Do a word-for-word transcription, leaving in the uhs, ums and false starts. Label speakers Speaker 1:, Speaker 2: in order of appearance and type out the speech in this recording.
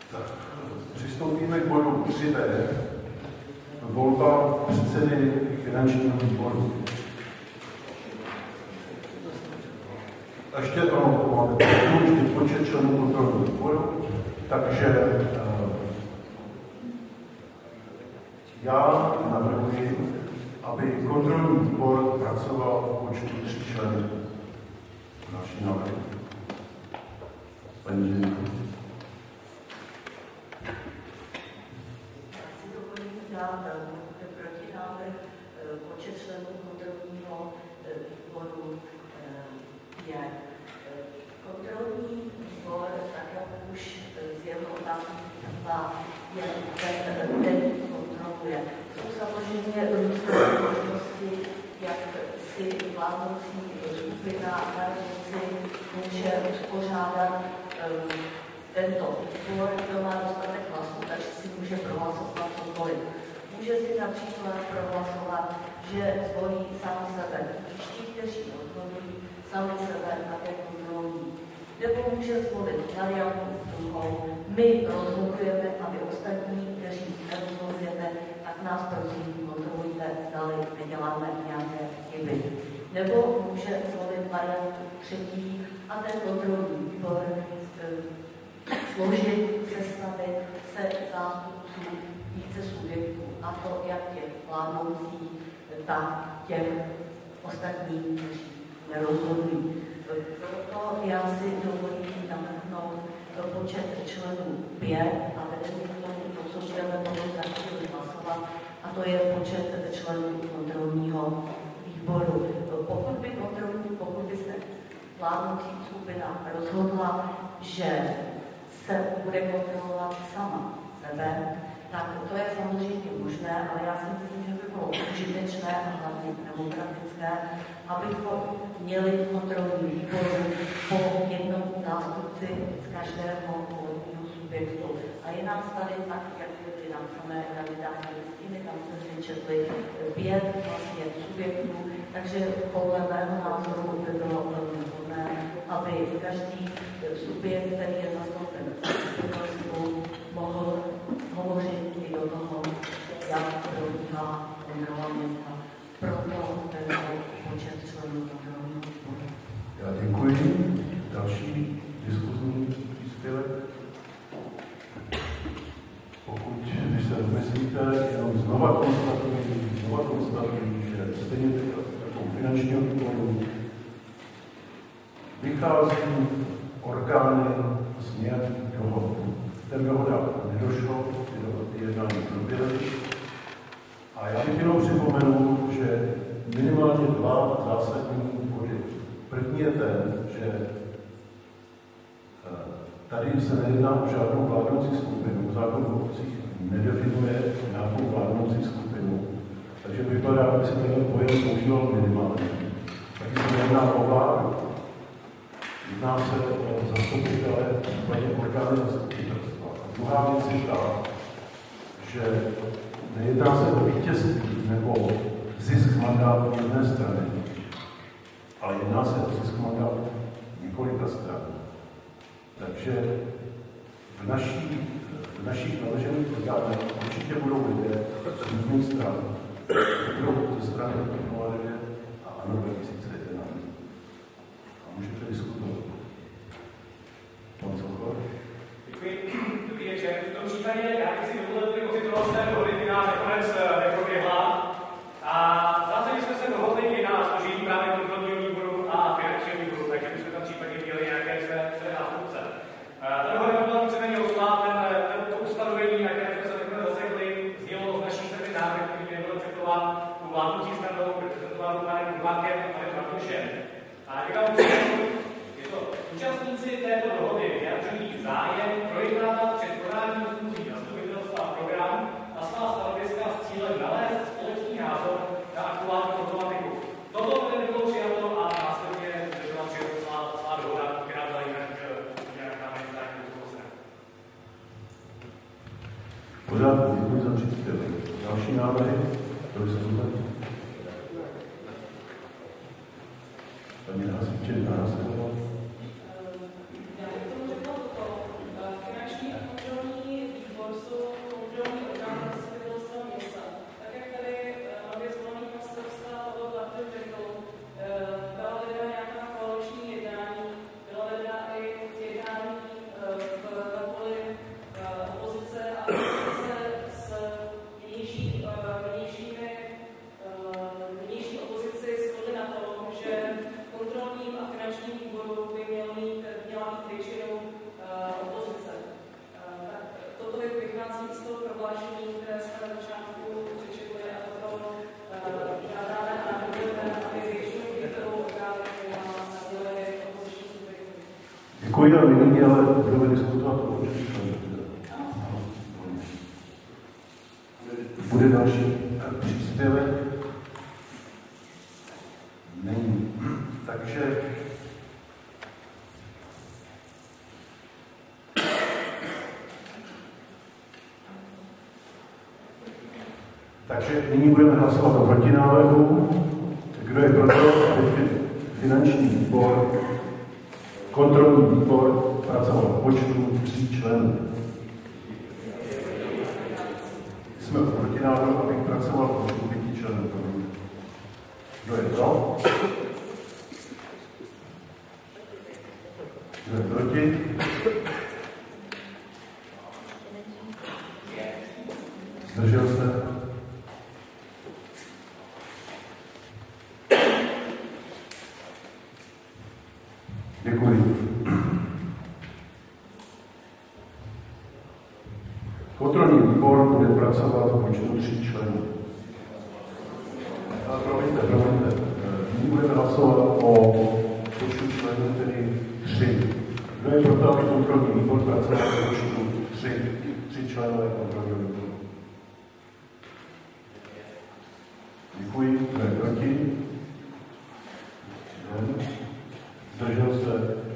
Speaker 1: Přistoupíme k bodu tři b. Volba předsedy finančního výboru. Ještě to máme vždy počet členů kontrolního výboru, takže uh, já navrhuji, aby kontrolní výbor pracoval v počtu tří členů. Další návrh. Paní Ženko.
Speaker 2: Já si dovolím dát protinávrh. Počet členů kontrolního výboru je kontrolní výbor, tak jak už z jeho otázka je ten, ten kontroluje. Jsou samozřejmě různé možnosti, jak si vládnoucí skupina na radnici může uspořádat um, tento výbor, kdo má dostatek hlasů, takže si může prohlasovat cokoliv. Může si například prohlasovat, že zvolí sám sebe. Ti, kteří rozhodují sami sebe, také kontrolují. Nebo může zvolit variantu druhou. My rozhodujeme, aby ostatní, kteří nerozhodujeme, tak nás prosím kontrolujte, zdali neděláme nějaké chyby. Nebo může zvolit variantu třetí a ten kontrolní výbor složit, sestavit se zástupců více subjektů, a to jak těch vládnoucích, tak těch ostatních, kteří nerozhodují. Proto já si dovolím navrhnout počet členů pět a vedení k tomu, to, co budeme potom za chvíli hlasovat, a to je počet členů kontrolního výboru. Pokud by kontrolní, pokud by se vládnoucí skupina rozhodla, že se bude kontrolovat sama sebe, tak to je samozřejmě možné, ale já si myslím, že by bylo užitečné a hlavně demokratické, abychom měli kontrolní výbor po jednom zástupci z každého volebního subjektu. A je nás tady tak, jak byly napsané kandidátní listiny, tam jsme si četli pět vlastně subjektů, takže podle mého názoru by bylo velmi vhodné, aby každý subjekt, který je zastoupen zastupitelstvu, mohl hovořit i do toho, jak probíhá kontrola města. Proto tento počet členů kontrolního výboru.
Speaker 1: Já děkuji. Další diskuzní příspěvek. Pokud vy se rozmyslíte, jenom znova konstatuji, znova konstatuji, že stejně jako finančního výboru vychází orgány z nějakých dohod. Ten dohoda nedošlo, ty jednání proběhly. A já bych jenom připomenul, že minimálně dva zásadní body. První je ten, že tady se nejedná o žádnou vládnoucí skupinu. Zákon o obcích nedefinuje nějakou vládnoucí skupinu. Takže vypadá, aby se ten pojem používal minimálně. Taky se nejedná o vládu. Jedná se o zastupitele, případně orgány zastupitelstva. A druhá věc je ta, že nejedná se o vítězství nebo zisk mandátu jedné strany, ale jedná se o zisk mandátu několika stran. Takže v, naší, v našich navržených orgánech určitě budou lidé z různých stran. Budou ze strany nula devět a ANO dva tisíce jedenáct. A můžete diskutovat. Pan Sochor.
Speaker 3: Děkuji. Dobrý večer. V tom případě já bych si dovolil ty ocitovat té dohody, která nakonec neproběhla. A v zásadě jsme se dohodli i na složení právě kontrolního výboru a finančního výboru, takže bychom tam případně měli nějaké své, své nástupce. Ta dohoda byla víceméně rozklá, ten, to ustanovení, na které jsme se takhle zasekli, znělo z naší strany návrh, který nebyl akceptován u vládnoucí stranou, reprezentován panem Kurmákem a panem Bartošem. A říkám, je to účastníci této dohody vyjadřují zájem projednávat před konáním schůzí zastupitelstva program a svá stanoviska s cílem nalézt společný názor na aktuální problematiku. Toto tedy nebylo přijato a následně byla přijata celá, celá dohoda, která byla jinak námi státní úzkostné.
Speaker 1: Pořád děkuji za příspěvek. Další návrhy? To by se zůstali. Paní Hasičenka Hasičenka.
Speaker 4: Já bych tomu řekla to, finanční a kontrolní vychází z toho prohlášení, které jsme na začátku přečetli a toto žádáme a navrhujeme, aby většinu těchto orgánů nadělili opoziční subjekty.
Speaker 1: Děkuji a nyní, ale budeme diskutovat o určitých členech. Bude další příspěvek? Není. Takže Takže nyní budeme hlasovat o protinávrhu. Kdo je proto, aby finanční výbor, kontrolní výbor pracoval v počtu tří členů? Jsme o protinávrhu, abych pracoval v počtu pěti členů. Kdo je pro? Kdo je proti? Zdržel se? Děkuji. Kontrolní výbor bude pracovat v počtu tří členů. Ale promiňte, promiňte. Nyní budeme hlasovat o počtu členů, tedy tři. Kdo je proto, aby kontrolní výbor pracoval v počtu tři? Tři členové kontrolního výboru. Děkuji. Kdo je proti? Zdržel se?